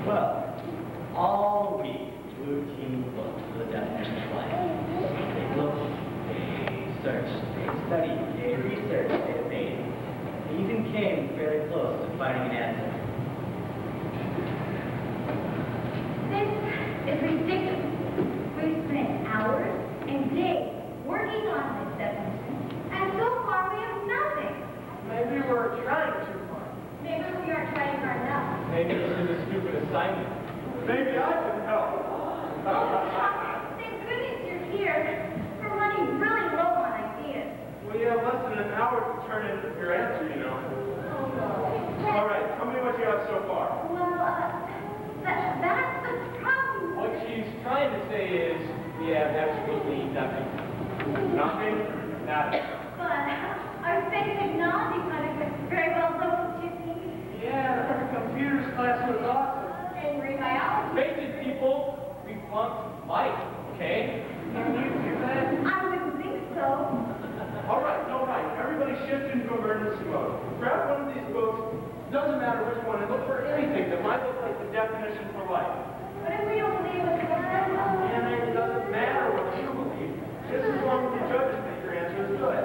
Well, all week, Blue Team looked for the definition of life. They looked, they searched, they studied, they researched, they debated. They even came very close to finding an answer. This is ridiculous. We've spent hours and days working on this definition, and so far we have nothing. Maybe we're trying too hard. Maybe we aren't trying hard enough. Maybe this is a stupid assignment. Maybe I can help. Thank goodness you're here. We're running really low on ideas. Well, you have less than an hour to turn in your answer, you know. All right, tell me what you have so far. Well, that's the problem. What she's trying to say is we have absolutely nothing. Nothing? Nothing. But our space technology clinic was very well done, don't you think? Yeah, our computers class was awesome. And marine biology. Face it, people, we flunked life, okay? Can you do that? I wouldn't think so. All right. Everybody shift into emergency mode. Grab one of these books, doesn't matter which one, and look for anything that might look like the definition for life. What if we don't believe what's going on? And it doesn't matter what you believe, just as long as the judges think your answer is good.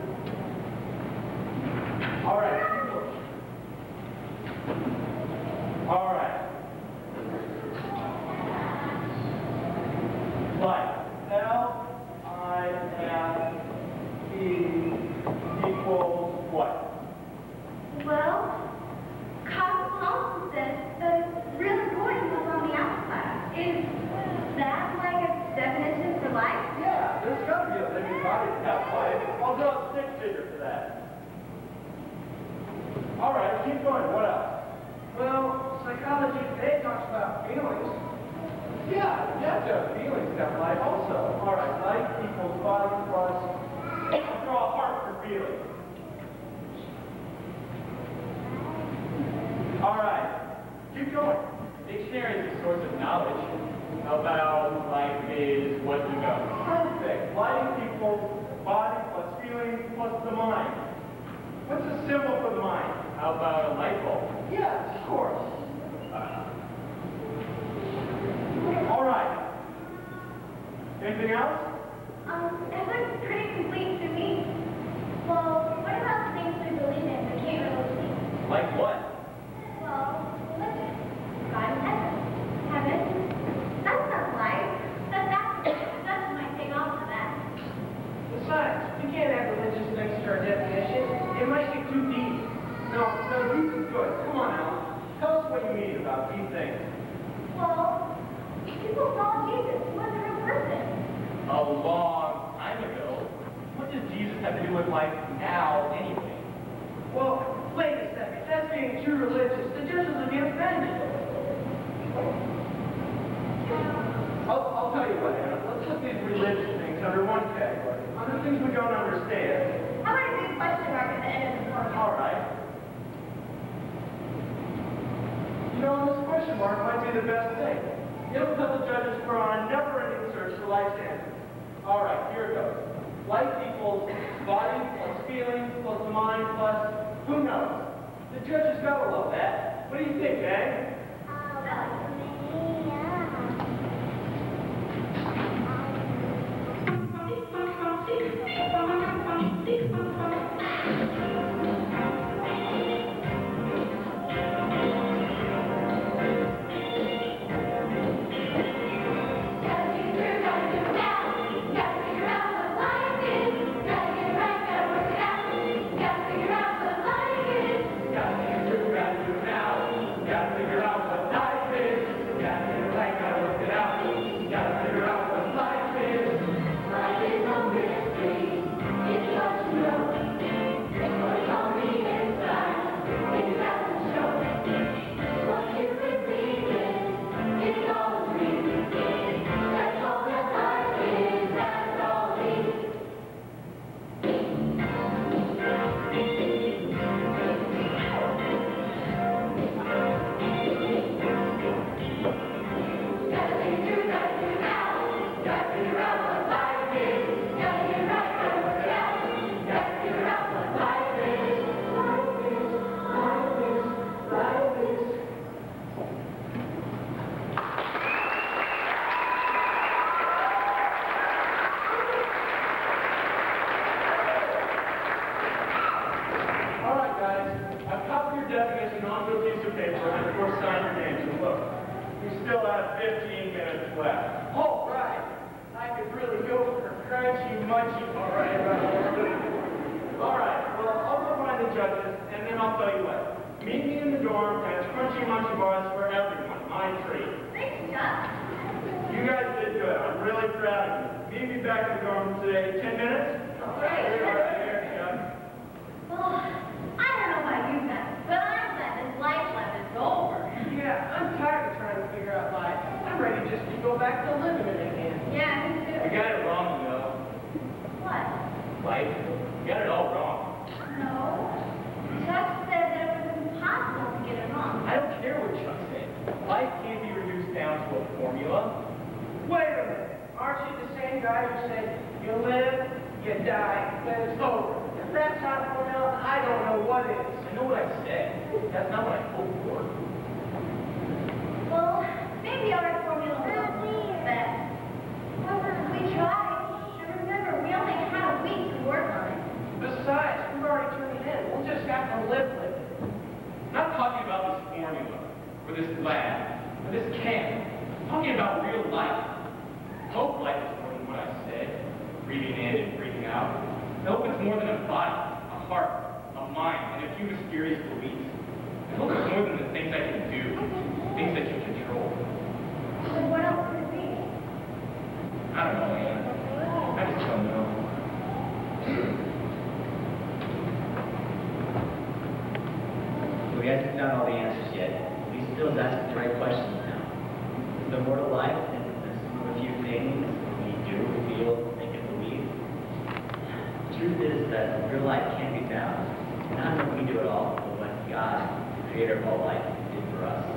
All right, people. All right. Life. L-I-F-E equals what? Well, Cosmos says that it's really going what's on the outside. Is that like a definition for life? Yeah, there's got to be a living body to have life. I'll draw a stick figure for that. All right, keep going. What else? Well, psychology today talks about feelings. Yeah, you have to have feelings to have life also. All right, life equals body plus. I'll draw a heart for feeling. All right, keep going. Dictionary is a source of knowledge about life is what you know. Perfect. Life equals body plus feeling plus the mind. What's the symbol for the mind? How about a light bulb? Yes, of course. All right. Anything else? It looks pretty complete to me. Well, what about the things we believe in but can't really see? Like what? Well, religion, God in heaven. That's not life. That's my take off of that. Besides, we can't have religious next to our definition. It might get too deep. No, deep is good. Come on, Alan. Tell us what you mean about these things. Well, people saw Jesus. He was a real person. A long time ago. What does Jesus have to do with life now, anyway? Well, wait a second. That's being too religious. The judges will be offended. I'll tell you what, Anna. Let's put these religious things under one category. Under things we don't understand. How about a big question mark at the end of the form? All right. You know, this question mark might be the best thing. It'll tell the judges we're on a never-ending search for life's answer. All right, here it goes. Life equals body plus feeling plus the mind plus who knows. The judges gotta love that. What do you think, gang? Gotta figure out left. Oh, right. I could really go for a crunchy munchy. All right. All right, well, I'll go find the judges, and then I'll tell you what. Meet me in the dorm, and it's crunchy munchy bars for everyone. My treat. Thanks, Chuck. You guys did good. I'm really proud of you. Meet me back in the dorm today. 10 minutes? All right. All right, here, Chuck. Well, I don't know about you guys, but I'm glad this life is over. Yeah, I'm tired of trying to figure out life. I'm ready just to go back to living it again. Yeah, me too. You got it wrong, though. What? Life. You got it all wrong. No. Chuck said that it was impossible to get it wrong. I don't care what Chuck said. Life can't be reduced down to a formula. Wait a minute. Aren't you the same guy who said you live, you die, then it's over? If that's not formula, I don't know what is. I know what I said. That's not what I hoped for. Well, maybe our formula won't be best. We tried. And remember, we only had a week to work on it. Besides, we've already turned it in. We'll just have to live with it. I'm not talking about this formula, or this lab, or this camp. I'm talking about real life. I hope life is more than what I said, breathing in and breathing out. I hope it's more than a body, a heart, a mind, and a few mysterious beliefs. I hope it's more than the things I can do, things that you control. So what else could it be? I don't know, man. I just don't know. We hasn't found all the answers yet. But he still is asking the right questions now. Is there more to life than some of a few things we do, feel, think, and believe? The truth is that real life can't be found. Not when we do it all, but what God, the creator of all life, did for us.